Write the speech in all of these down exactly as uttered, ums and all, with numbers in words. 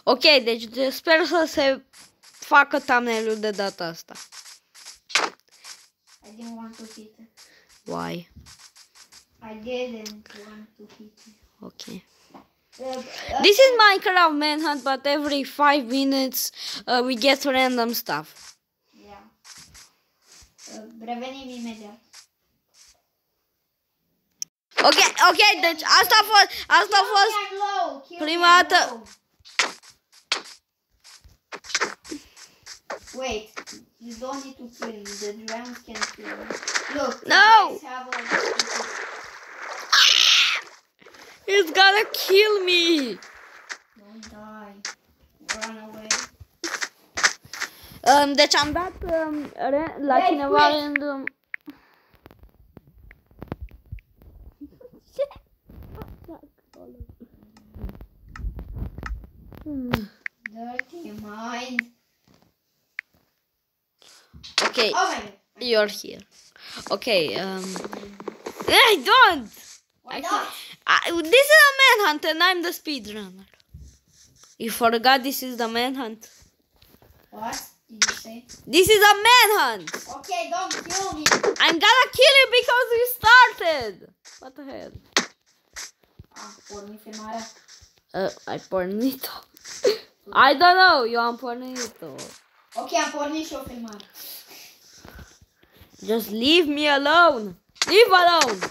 Ok, deci sper să se facă thumbnail-ul de data asta. I didn't want to hit it. Why? I didn't want to hit it. Okay. Uh, This is Minecraft Manhunt, but every five minutes uh, we get random stuff. yeah. Uh, revenim imediat. Ok, ok, deci asta a fost, asta a fost Kill me, I'm low. Kill prima me, I'm dată. low. Wait, you don't need to kill me. The drums can kill me. Look, No! you guys have a... It's gonna kill me. Don't die. Run away. Um, deci am dat um, re- la Wait, cineva wait. random. Dirty mind. Okay, Oh my god. you're here. Okay, um, I don't. Why I not? I, this is a manhunt and I'm the speedrunner. You forgot this is the manhunt. What did you say? This is a manhunt. Okay, don't kill me. I'm gonna kill you because we started. What the hell? Ah, porni filmarea. Uh, ai pornit-o. I don't know, eu am pornit-o. Ok, am pornit și o filmare. Just leave me alone. Leave alone.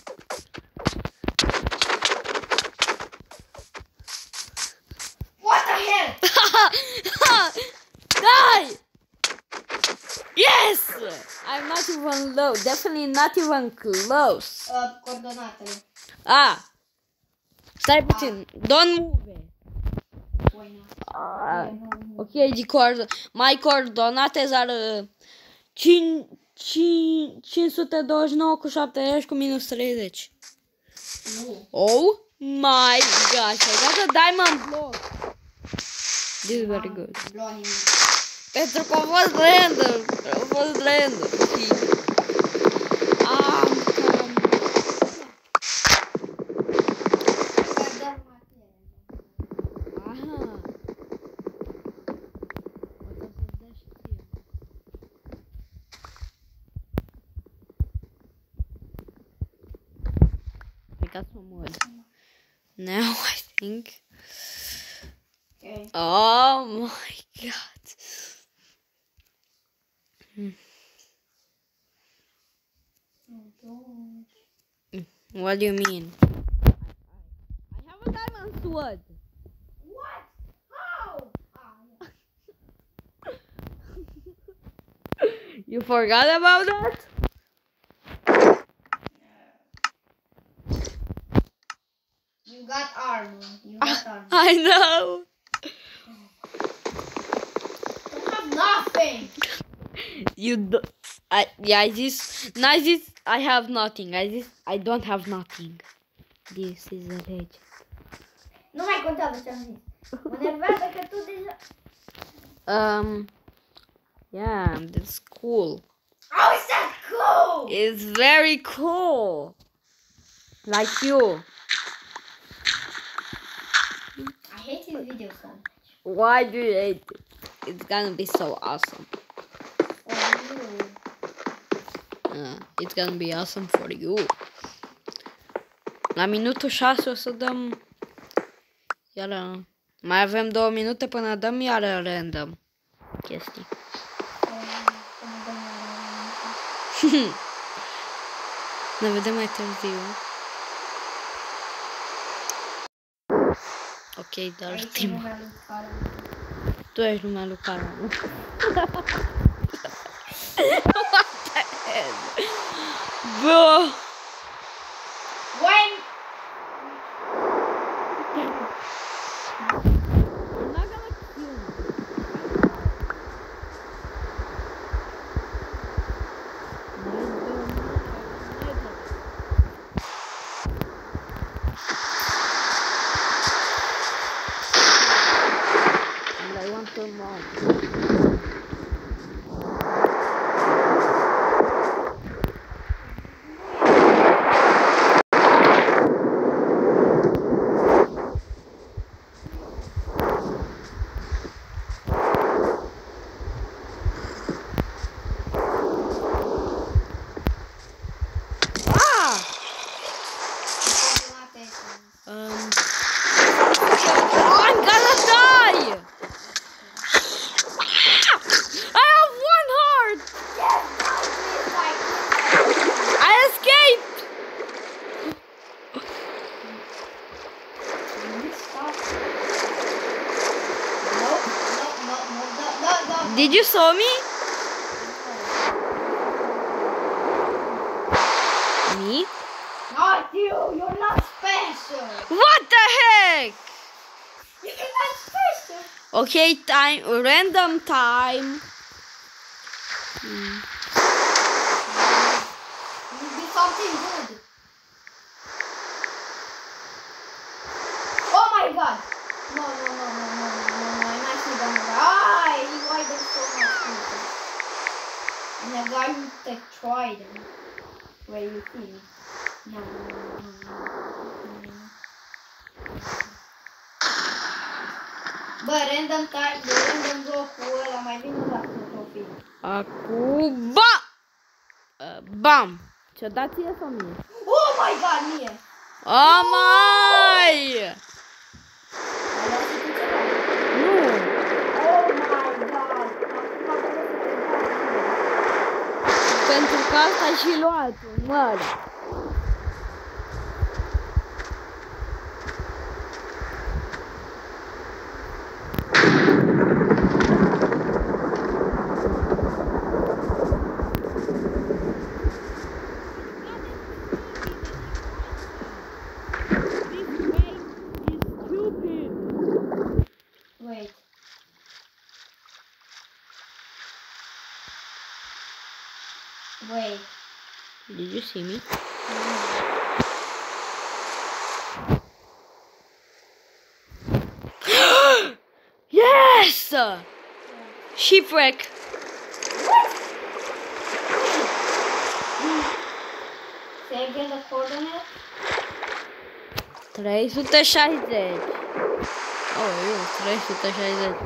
What the hell? Die! Yes! I'm not even low. Definitely not even close. Uh, coordonatele. Ah! Stai puțin. Don't move. Why not? Ah. Ok, the cord my coordinates are uh, cinci, cinci sute douăzeci și nouă cu șaptezeci cu minus treizeci. Nu. Oh my gosh, I got a diamond block. This is very good. Blow nimic. Pentru că a fost random. A fost random. Și am cam... Să dăm materie. Aha. O să-ți dea și ție. I got some wood. Now I think. Okay. Oh my god. Hmm. Oh, don't. What do you mean? I have a diamond sword. What? How? Ah, yeah. You forgot about that? You got armor. You got armor. I know. You have nothing. You do. I yeah. This nice. This I have nothing. I this I don't have nothing. This is a legend. Nu mai contează ce am zis. Mă nervează că tu deja... Um. Yeah, that's cool. How is that cool? It's very cool. Like you. I hate this video so much. Why do you hate it? It's gonna be so awesome. For you. Uh, it's gonna be awesome for you. La minutul șase o să dăm iară. Mai avem două minute până dăm iară random chestii. Ne vedem mai târziu. Ok, dar Aici e timp. numele lui Cara. Tu ești lumea lui Cara. What the hell? Bro! When... I'm not gonna kill you. And I want some more. Um, I'm gonna die! I have one heart! Yes, please, like, I escaped! stop. No, no, no, no, no, no, no. Did you saw me? Me? Not you, you're not special. What the heck? You're not special. Okay, time, random time. Hmm. You do something good. Oh my god. No, no, no, no, no, no, no, no. I'm actually gonna die. Why there's so much people? And the guy with the trident. Where you see? No, no, no, no, no. Bă, random time, de random jocul ăla mai bine la fotografie. Acum, ba! Uh, bam! Ce-o dat ție sau mie? Oh my god, mie! Oh my! Ai luat și tu ceva? Nu! Oh my god! Pentru că asta și luat măr. Wait. Wait. Did you see me? Yes! Shipwreck. Say again the coordinate? trei sute șaizeci. Oh, eu, trei sute șaizeci.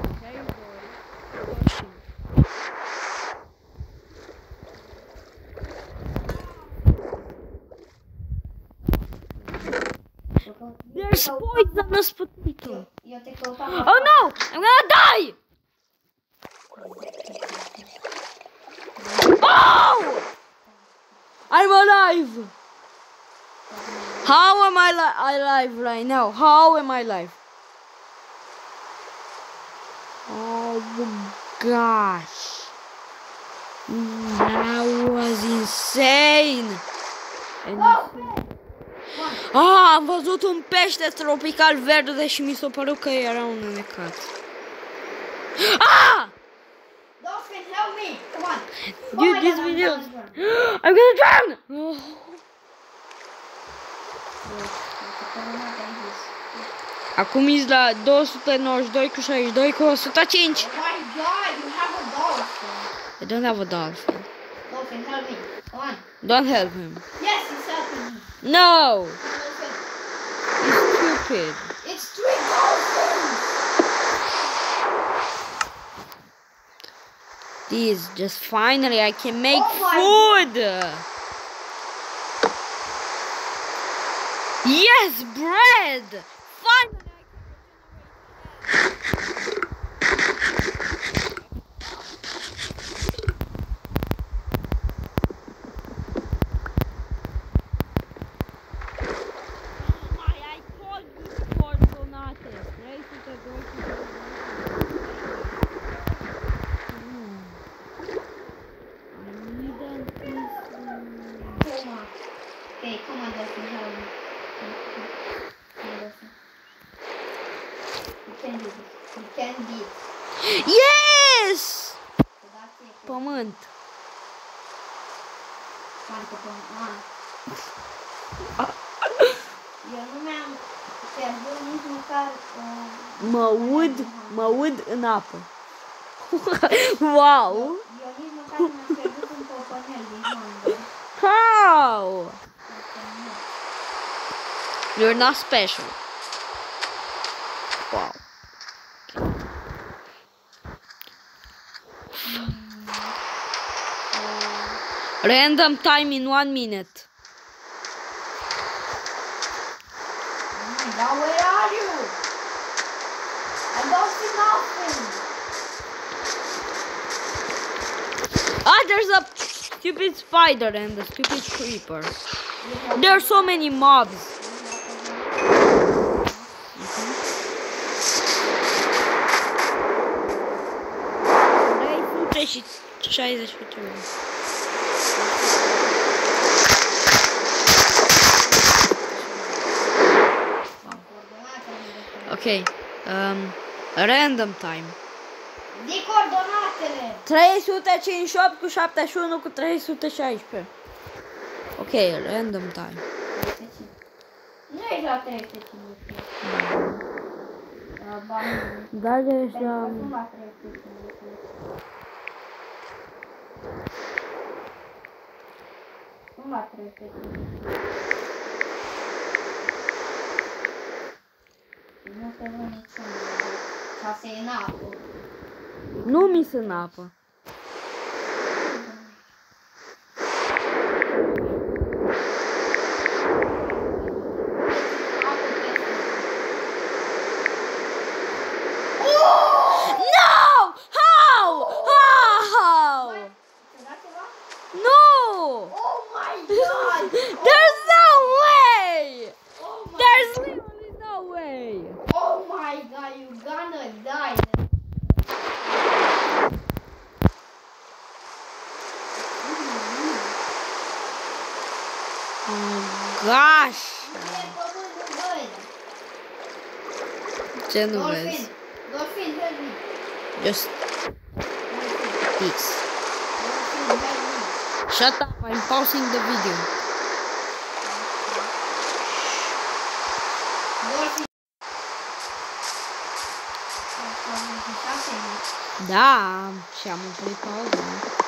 There's poisonous potato. Eu te căutam. Oh no! I'm gonna die! Oh! I'm alive! How am I li alive right now? How am I alive? Oh gosh. That was insane. And ah, am văzut un pește tropical verde și mi s-a părut că era un necat. Ah! Dolphin, help me! Come on! Dude, this video. I'm gonna drown! Oh. Acum ești la două sute nouăzeci și doi cu șaizeci și doi cu o sută cinci. Oh my god, you have a dolphin! I don't have a dolphin. Dolphin, help me! Come on! Don't help him. Yes, he's helping me! No! Dolphin! He's stupid. It's three dolphins! This, just finally I can make Oh my food! Yes, bread! Finally! Okay, come on, Dolphin, help me. Come on, Dolphin. You can do this. You can do it. Yes! So that's it. Pământ. Parcă pământ. Eu nu mi-am pierdut nici măcar... Uh, Mă ud, mă ud în apă. Wow! Eu nici măcar nu mi-am pierdut un poponel din Hunger. How? You're not special. Wow. Random time in one minute. Oh my god, where are you? I don't see nothing. Ah, there's a stupid spider and a stupid creeper. There are so many mobs. trei sute șaizeci și trei. Ok, um, random time. Zi coordonatele. trei sute cincizeci și opt cu șaptezeci și unu cu trei sute șaisprezece. Ok, random time. Nu ești la trei sute cincizeci și opt. Ba nu. Da, ești la... Nu la trei sute cincizeci și opt. Nu la trei sute cincizeci și opt. Nu te văd niciunul. Șase e în apă. Nu mi se în apă. No! How? How? No! Oh my god! There's no way! Oh my There's literally no way! Oh my god, you gonna die. Oh gosh! Ce nu vezi? Dolphin, Dolphin, help me. Just this. Dolphin, help me. Shut up, I'm pausing the video. Dolphin. Da, și am oprit pauza.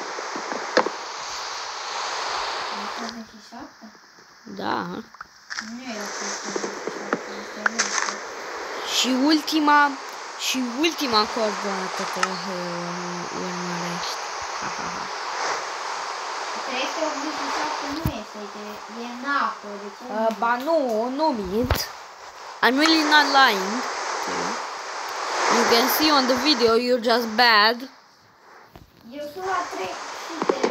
Da. Nu e ok. Și ultima, și ultima coordonată te urmărești. Ha, ha, ha. trei sute optzeci și șapte nu este, e în apă. Uh, ba nu, nu mint. I'm really not lying. You can see on the video you're just bad. Eu sunt la trei sute.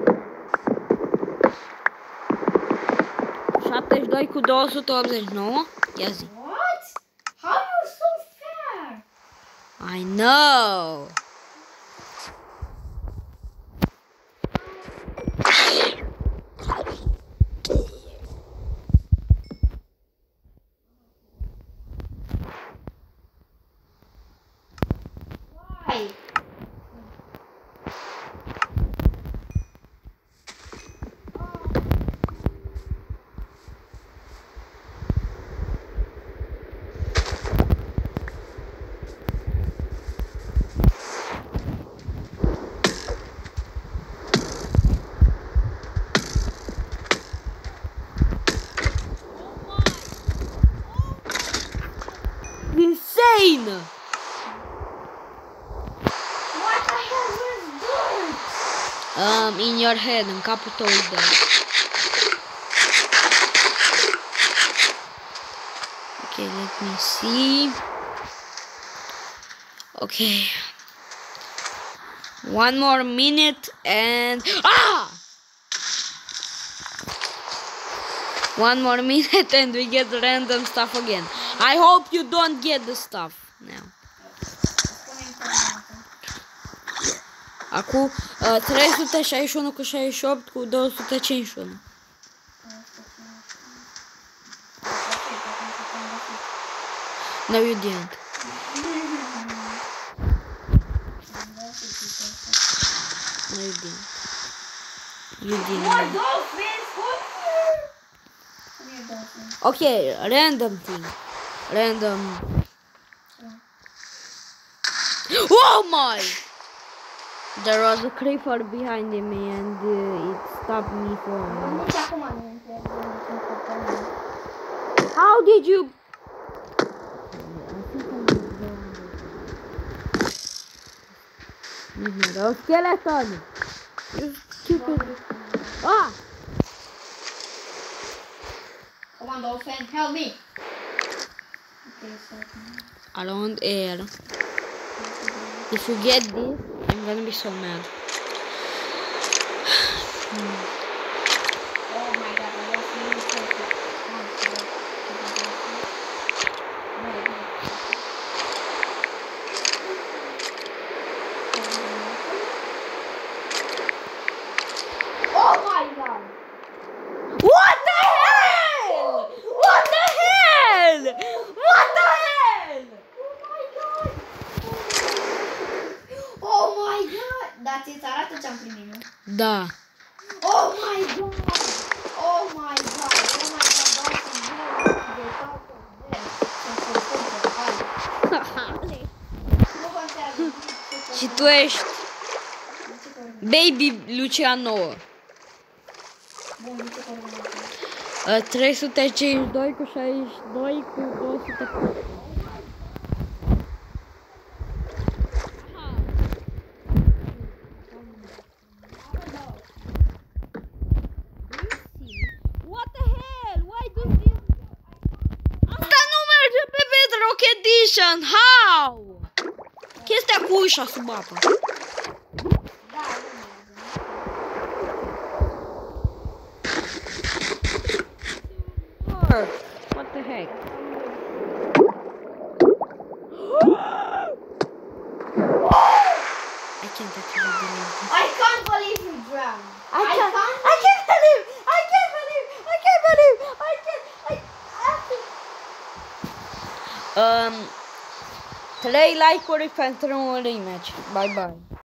șaptezeci și doi cu două sute optzeci și nouă. Ia zi. What? How you so fair? I know. Why? Insane! What the hell was dirt? Um, in your head, în capul tău de. Okay, let me see. Okay. One more minute and ah! One more minute and we get random stuff again. I hope you don't get the stuff now. Acum uh, trei sute șaizeci și unu cu șaizeci și opt cu două sute cincizeci și unu. No, you didn't. No, you didn't. You didn't. More dolphins? Come here. Come here, dolphin. Okay, random thing. Random. Oh my! There was a creeper behind me and uh, it stopped me from... Nici acum nu înțeleg. How did you... There was a skeleton! You stupid... Ah! Come on, dolphin, help me. Okay, second. Around air. If you get this, I'm gonna be so mad. Oh my god, I was really perfect. Oh my god! What the hell? What the hell? What the hell? Oh my god! Dar ți arată ce-am primit, nu? Da. Oh my god! Oh my god! Oh my god! Dau să de top of this. Nu contează. Și tu ești Baby Lucian nouă. Bun, nu știu cum Uh, trei sute cincizeci și doi cu șaizeci și doi cu două sute. What the hell? Why do this? Asta nu merge pe Bedrock Edition. How? Chestia cu ușa sub apă. Da, What the heck? I can't actually believe this. I can't believe you drowned. I can't, I can't believe, I can't believe, I can't believe, I can't, I, I can't. Um, trei like-uri pentru un rematch. Bye bye.